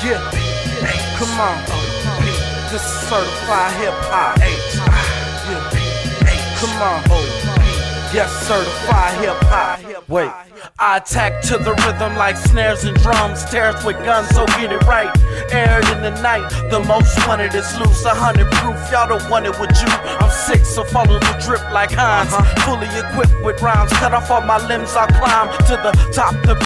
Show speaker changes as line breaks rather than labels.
Yeah, come on. This is certified hip hop. Yeah, come on. Yes, certified hip hop. Wait, I attack to the rhythm like snares and drums, terrorists with guns, so get it right. Aired in the night, the most wanted is loose. 100 proof, y'all don't want it with you. I'm sick, so follow the drip like Hines. Fully equipped with rhymes, cut off all my limbs, I'll climb to the top. The